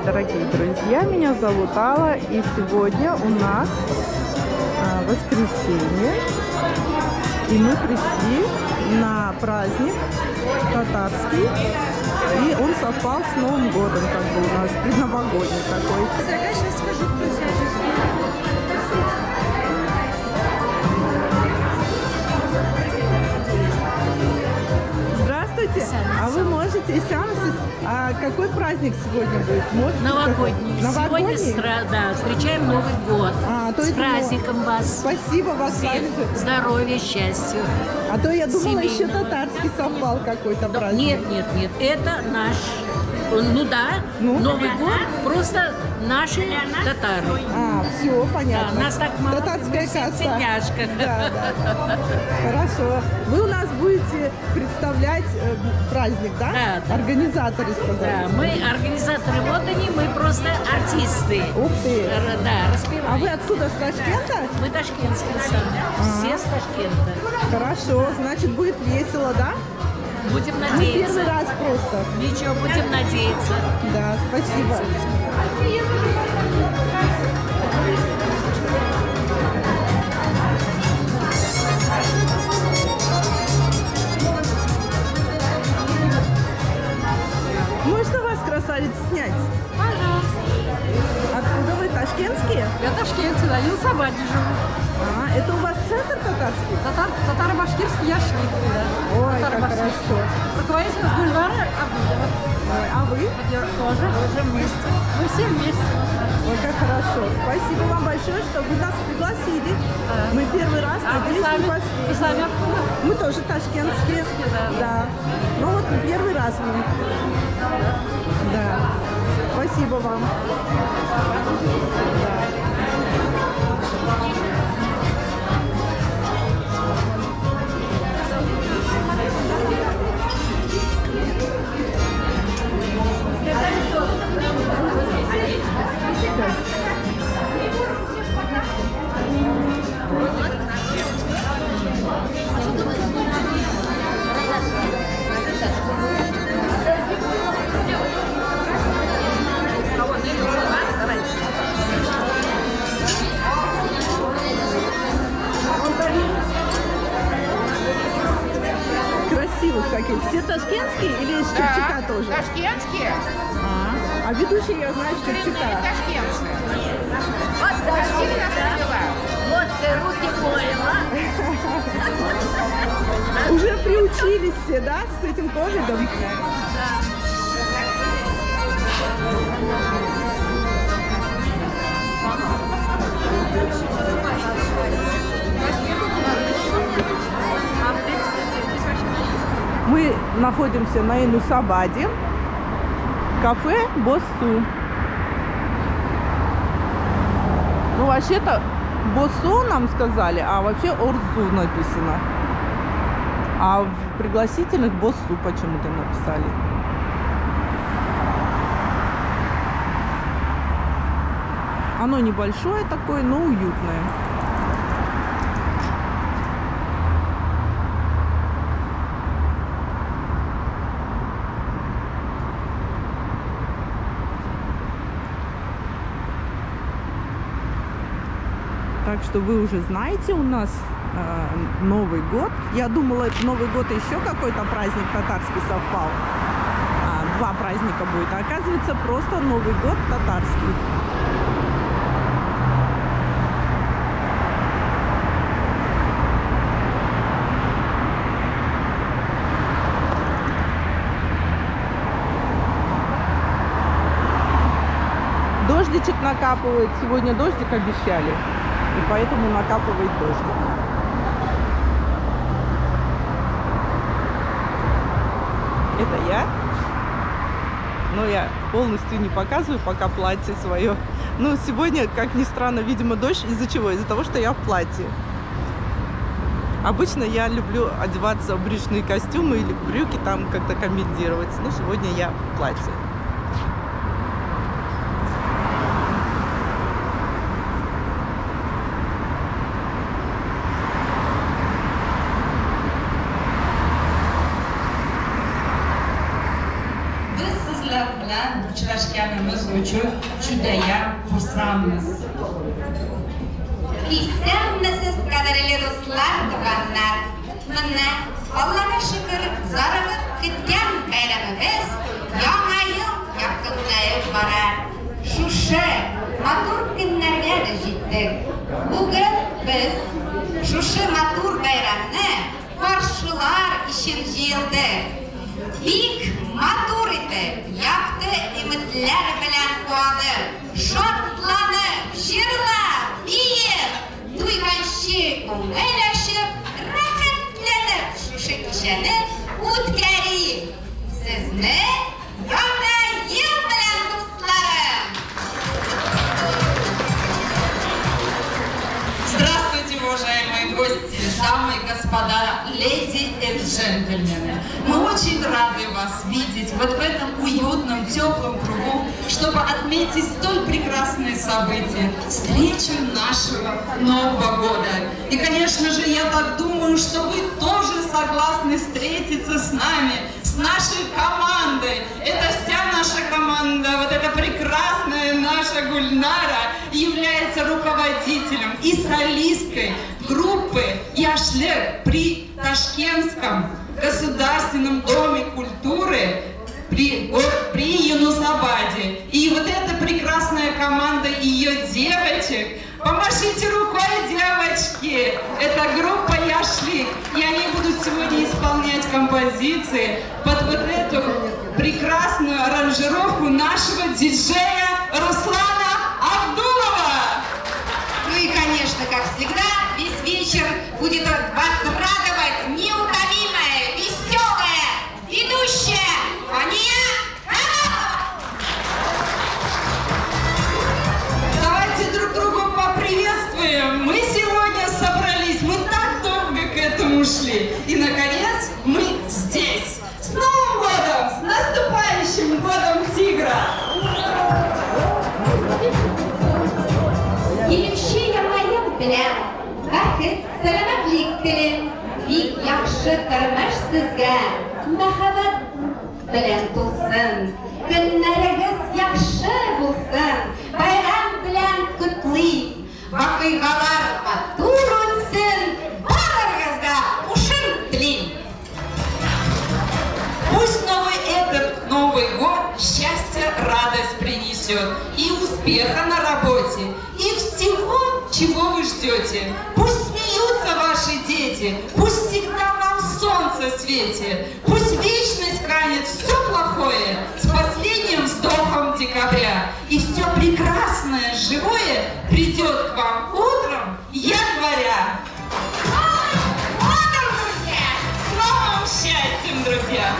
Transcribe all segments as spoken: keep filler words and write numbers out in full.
дорогие друзья, меня зовут Алла, и сегодня у нас а, воскресенье, и мы пришли на праздник татарский, и он совпал с Новым годом, как бы у нас предновогодний такой. Здравствуйте! А вы можете, Исянсис, а какой праздник сегодня будет? Можете Новогодний. Новогодний? Сегодня да, встречаем Новый год. А, то с есть праздником вас. Спасибо вас. Всем здоровья, счастья. А то я думала, еще семейного. татарский совпал какой-то Да, праздник. нет, нет, нет. Это наш, ну да, Ну? Новый год, просто наши татары. А, все, понятно. Да, нас так мало. Татарская Мы все в каста. тельняшках. Да, да. Хорошо. Вы у нас будете представлять э, праздник, да? Да, да. Организаторы сказали. Да, мы организаторы, вот они, мы просто артисты. Ух ты. Р- Да, распеваем. А вы отсюда, с Ташкента? Мы ташкентские сами. Все с Ташкента. Хорошо, значит, будет весело, да? Будем Мы надеяться. первый раз просто. Ничего, будем надеяться. Да, спасибо. Можно вас, красавиц, снять? Пожалуйста. Откуда вы, ташкентские? Я Ташкентце, да, я на Сабаде живу. А, это у вас центр татарский? Татар, татаро-башкирский я шлик, да. Ой, как Татаро-башкирский. хорошо. Руководитель Гульнара Абдулова. Ой, а вы? Я тоже. Тоже вместе. Мы все вместе. Ой, как хорошо. Спасибо вам большое, что вы нас пригласили. Да. Мы первый раз, А вы надеюсь, сами? не Вы последний. сами откуда? Мы тоже ташкентские. да, да. Да. Ну вот первый раз мы. Да. Спасибо вам. Да. Красивых каких. Все ташкентские или из Чепчика тоже? Ташкентские? А, а ведущие я знаю, что Чепчика. Ташкентцы. Вот Ташкент нас привела. Вот ты руки моила. Уже приучились все, да, с этим ковидом? Мы находимся на Инусабаде, кафе Боссу. Ну, вообще-то Боссу нам сказали, а вообще Орзу написано. А в пригласительных Боссу почему-то написали. Оно небольшое такое, но уютное. Так что вы уже знаете, у нас э, Новый год. Я думала, это Новый год еще какой-то праздник татарский совпал. А, два праздника будет. А оказывается, просто Новый год татарский. Дождичек накапывает. Сегодня дождик обещали. И поэтому накапывает дождик. Это я. Но я полностью не показываю пока платье свое. Ну, сегодня, как ни странно, видимо, дождь. Из-за чего? Из-за того, что я в платье. Обычно я люблю одеваться в брючные костюмы или брюки там как-то комбинировать. Но сегодня я в платье. This is Love bilan uchrashganimiz uchun judayam xursandmiz. Isyanmisiz, qadrli do'stlar, tuganlar. Mana Allohga shukr, zarig'ib ketgan bayramimiz yangi yil yaqinlayib borar. Shusha matur kunlarga yetdik. Bugun biz shusha matur bayramni qarshilar uchun yig'ildik. Bik matur etib, yakti umidlar bilan to'di. Shotlanib, shirlab, biyib, to'yganchi ko'ngillashib, rohatlanib shusha kechani o'tkazing. Sizni yangi yil bilan do'stlarim. Здравствуйте, уважаемые гости, дамы и господа, леди и джентльмены. Мы очень рады вас видеть вот в этом уютном, теплом кругу, чтобы отметить столь прекрасные события, встречу нашего Нового года. И, конечно же, я так думаю, что вы тоже согласны встретиться с нами, с нашей командой. Это вся наша команда, вот эта прекрасная наша Гульнара является руководителем и солисткой группы «Яшлек» при Ташкентском государственном доме культуры при, при Юнусабаде. И вот эта прекрасная команда ее девочек, помашите рукой, девочки, это группа «Яшлик», и они будут сегодня исполнять композиции под вот эту прекрасную аранжировку нашего диджея Руслана Абдулова. Ну и, конечно, как всегда, весь вечер будет вас радовать неутомимая, веселая, ведущая Фания Хаматова. Давайте друг друга поприветствуем. Мы сегодня собрались, мы так долго к этому шли. И, наконец, мы здесь. С Новым годом! С наступающим годом тигра! Келуші ямайын білем, бақыт, сәлемәтлік тілін, бик яқшы тормыш сезгә, мәхәббәт белән тулсын, көннәрегез яқшы булсын, байрам белән котлыйм, вакыйгалар матур үтсен, барыгызга ушын телим. Пусть новый этот Новый год счастье, радость принесет и успеха на работе, и всего, чего вы ждете. Пусть смеются ваши дети, пусть всегда вам солнце светит, пусть вечность канет все плохое с последним вздохом декабря, и все прекрасное, живое придет к вам утром января. С новым счастьем, друзья!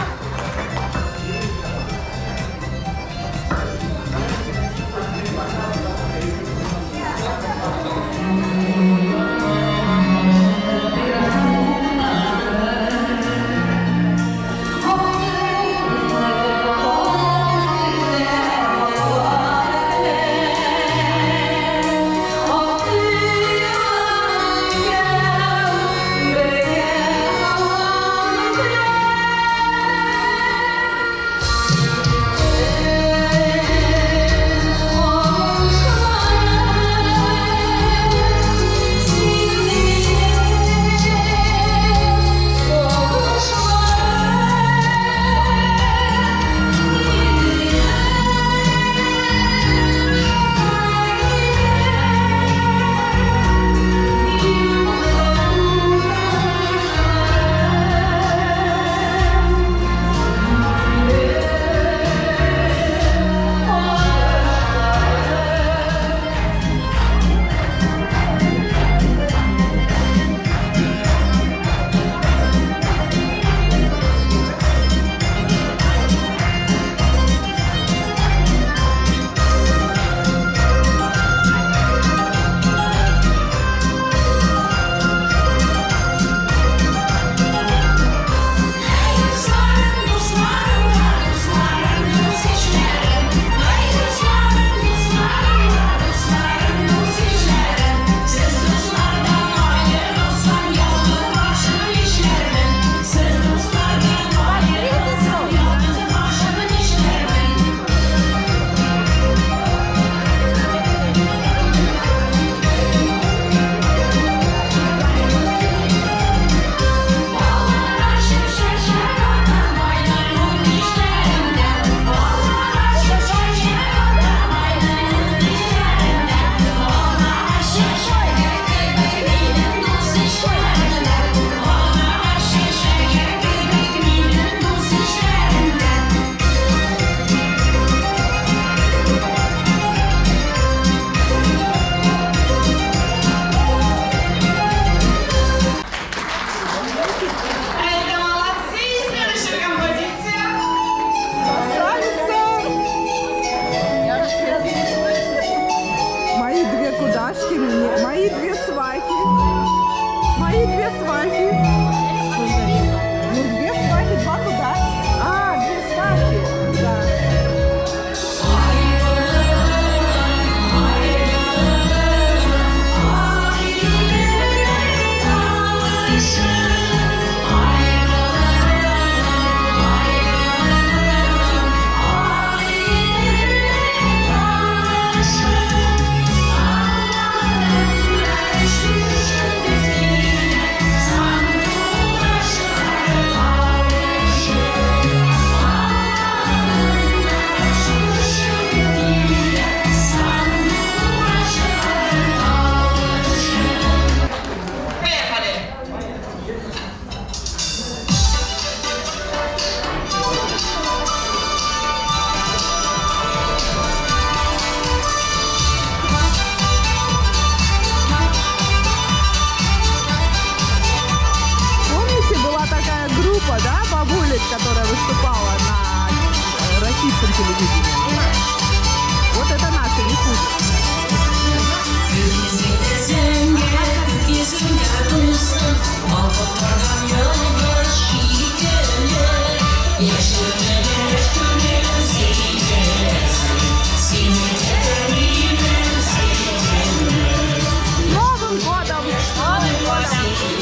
Новым годом! Новым годом!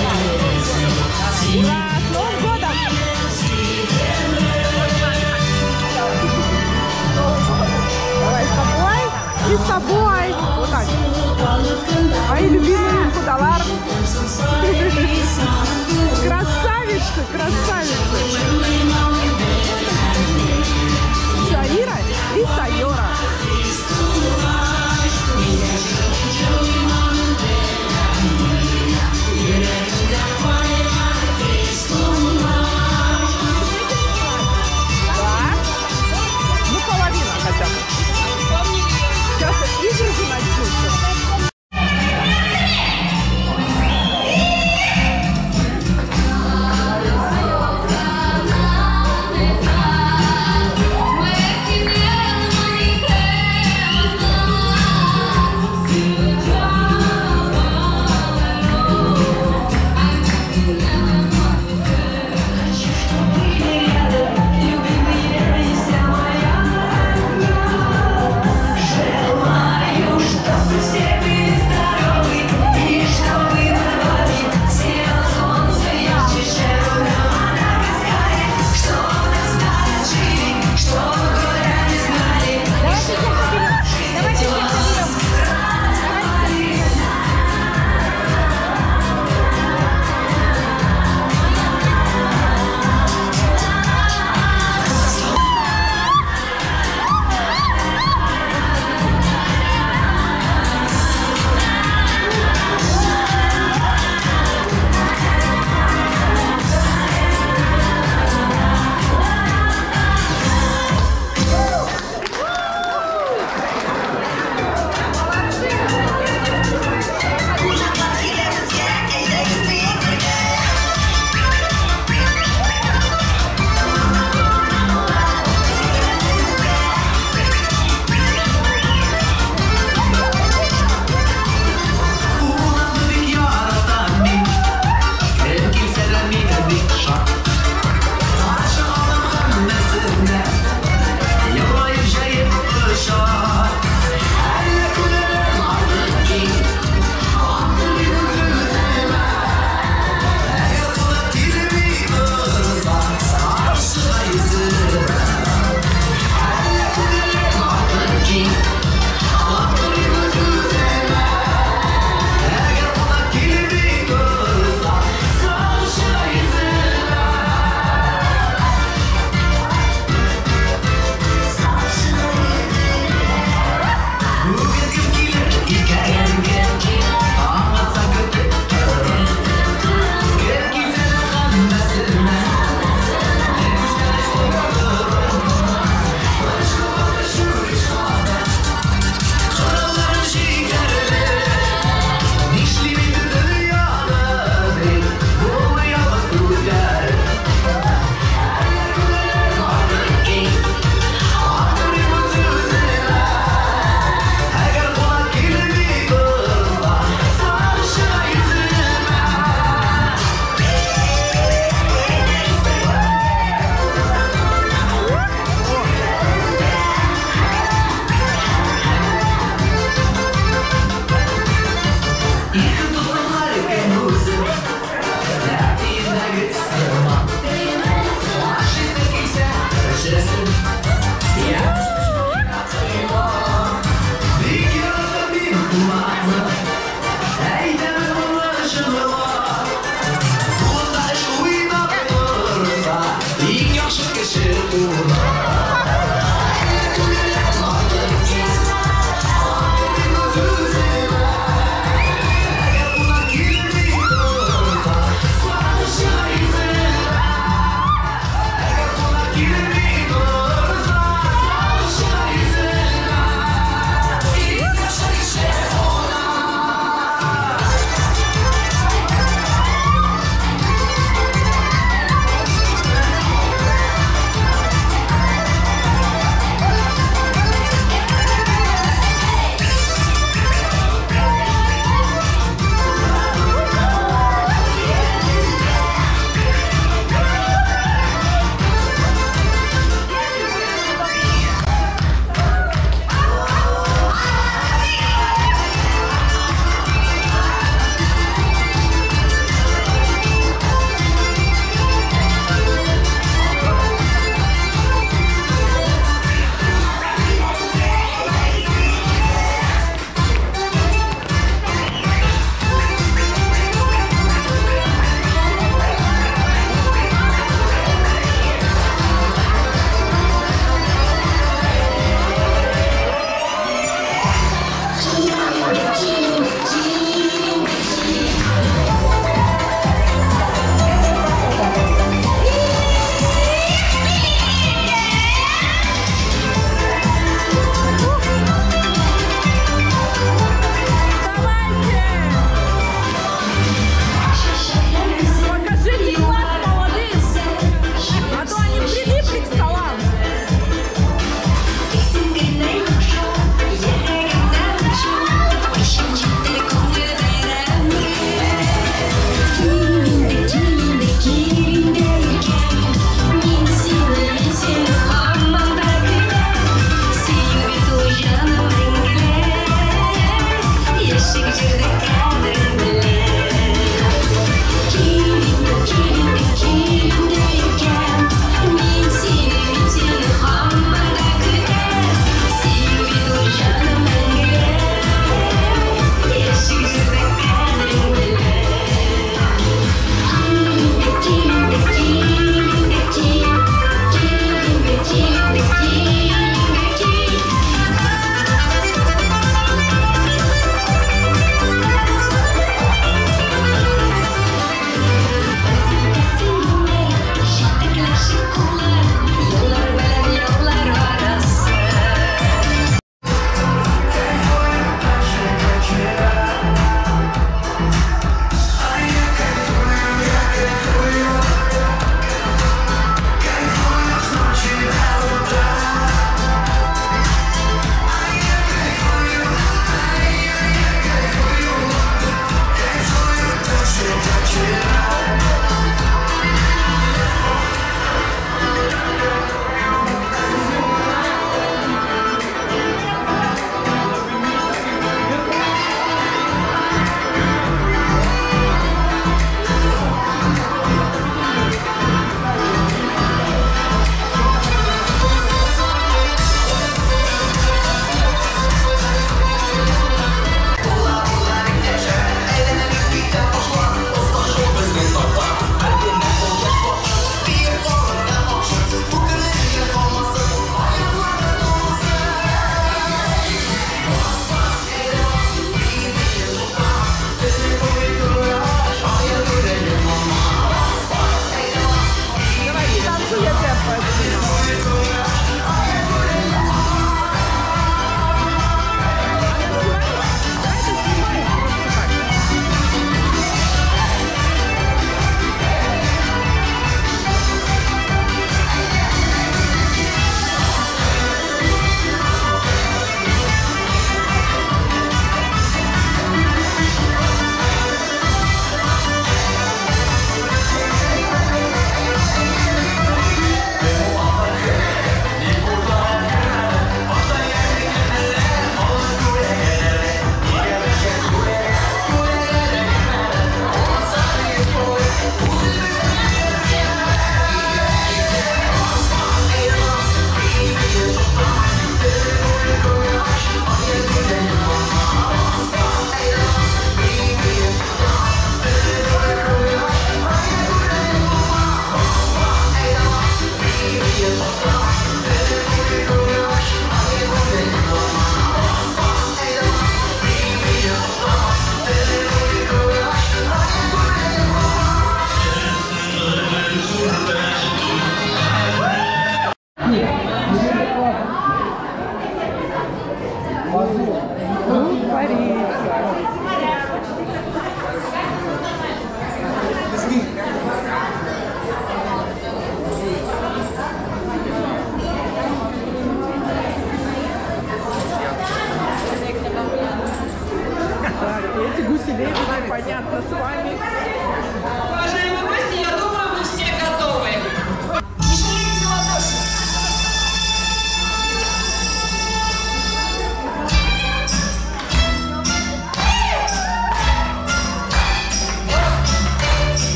Ура! С Новым годом! Давай с тобой и с тобой. Вот так. Мои любимые Кудалар. Красавицы, красавицы. Шаира и Сайора. Ну, половина хотя бы. Сейчас игры же начнутся.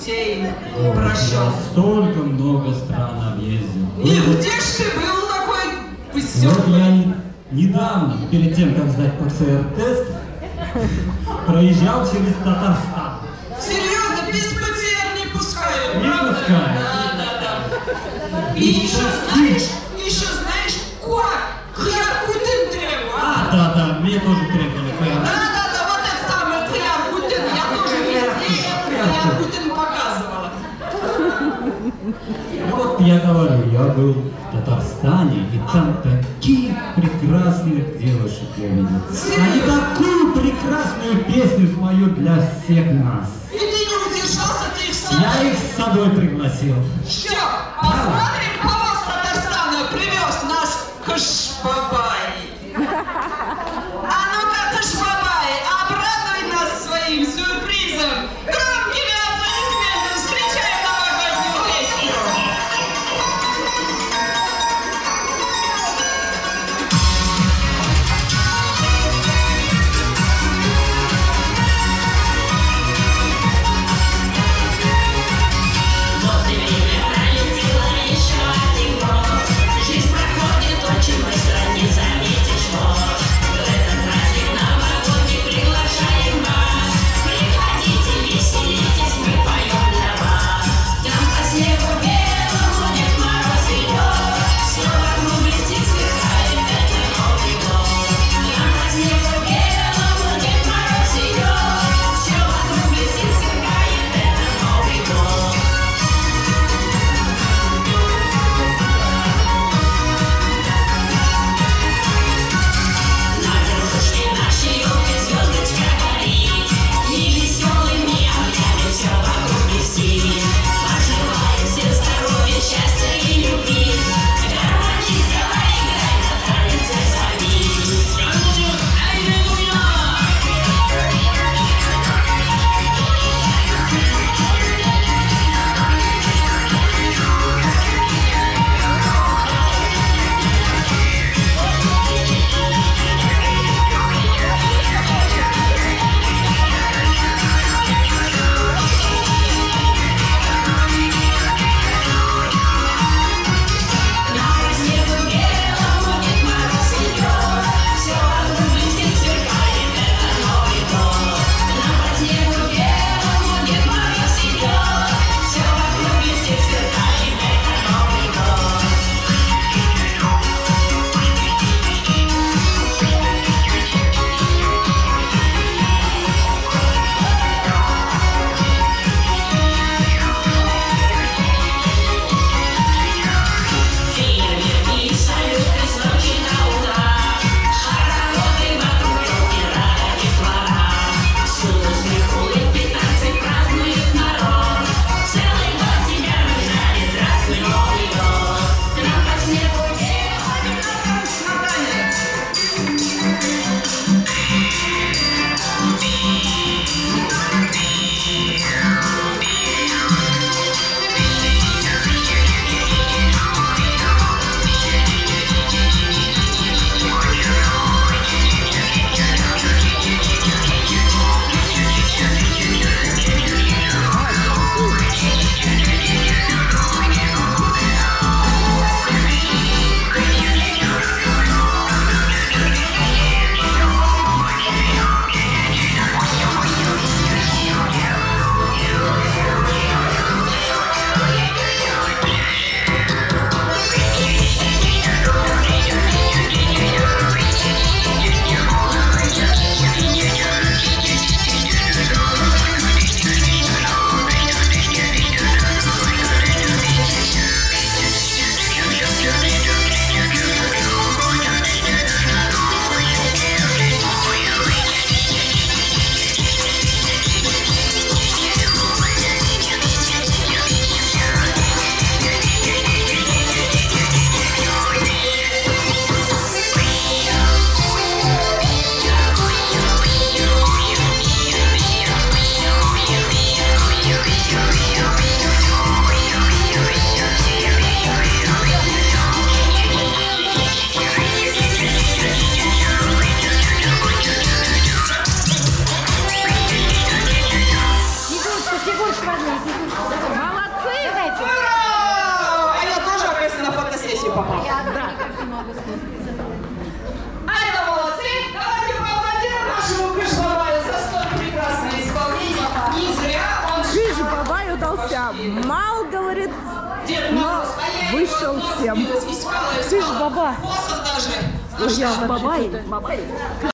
детей Ой, прошел. я столько много стран объездил. И где ж ты был такой Вот веселый? я не- недавно, перед тем, как сдать ПЦР-тест, проезжал через Татарстан. Серьезно, без ПЦР не пускают? Не правда? пускают. Да, да, да. И еще знаешь, еще знаешь, как? Хряк Путин требовал. А, да, да, мне тоже требовали Да, ПЦР. да, да, вот этот самый Хряк Путин. Я тоже везде Хряк Путин показывала. Ну вот я говорю, я был в Татарстане, и там таких прекрасных девушек я видел. Они такую прекрасную песню споют для всех нас. И ты не удержался, ты их сам. Я их с собой пригласил. Что, посмотрим, кого с Татарстана привез наш Кашбабай. А ну-ка, Кашбабай, обрадуй нас своим сюрпризом. Громкими аплодисментами встречаем новогоднюю песню. Вот и время пролетело еще попал. Да. А это молодцы! Давайте поаплодируем нашему Кыш-Бабаю за столь прекрасное исполнение. Не зря он... Кыш-Бабай удался. Мал, говорит, Дед но Мороз, а я вышел его всем. вспомнилась, Васька, Кыш-Баба. посох даже. Ой, я Аж вообще-то-